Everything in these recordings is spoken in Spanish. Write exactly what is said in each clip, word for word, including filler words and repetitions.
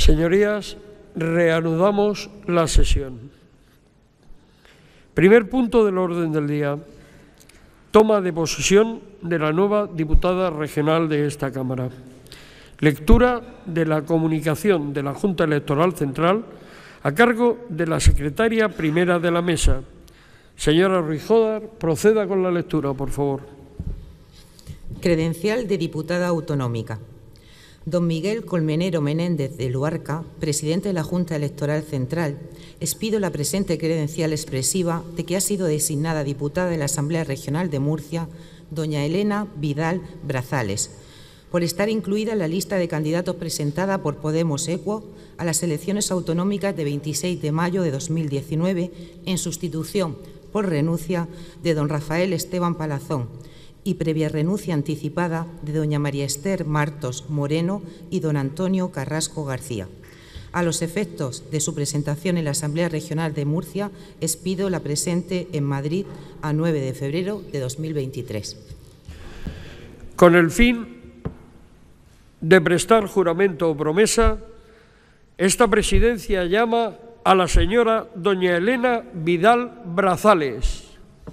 Señorías, reanudamos la sesión. Primer punto del orden del día. Toma de posesión de la nueva diputada regional de esta Cámara. Lectura de la comunicación de la Junta Electoral Central a cargo de la secretaria primera de la mesa. Señora Ruiz-Jódar, proceda con la lectura, por favor. Credencial de diputada autonómica. Don Miguel Colmenero Menéndez de Luarca, presidente de la Junta Electoral Central, expido la presente credencial expresiva de que ha sido designada diputada de la Asamblea Regional de Murcia, doña Elena Vidal Brazales, por estar incluida en la lista de candidatos presentada por Podemos Equo a las elecciones autonómicas de veintiséis de mayo de dos mil diecinueve, en sustitución por renuncia de don Rafael Esteban Palazón, y previa renuncia anticipada de doña María Esther Martos Moreno y don Antonio Carrasco García. A los efectos de su presentación en la Asamblea Regional de Murcia, expido la presente en Madrid a nueve de febrero de dos mil veintitrés. Con el fin de prestar juramento o promesa, esta presidencia llama a la señora doña Elena Vidal Brazales.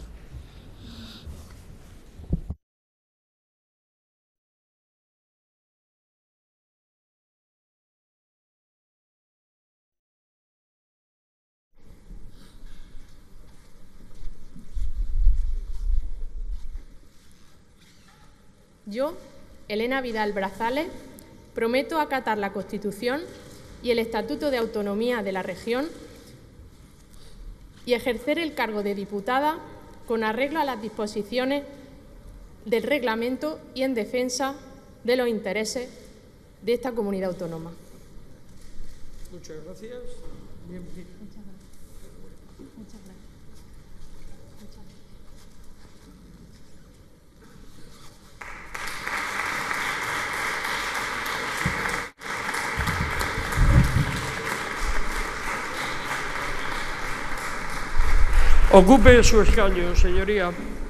Yo, Elena Vidal Brazales, prometo acatar la Constitución y el Estatuto de Autonomía de la Región y ejercer el cargo de diputada con arreglo a las disposiciones del Reglamento y en defensa de los intereses de esta comunidad autónoma. Muchas gracias. Bien, bien. Muchas gracias. Muchas gracias. Ocupe su escaño, señoría.